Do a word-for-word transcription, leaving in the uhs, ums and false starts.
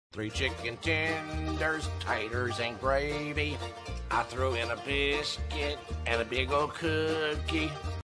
Three chicken tenders, taters, and gravy. I throw in a biscuit and a big old cookie.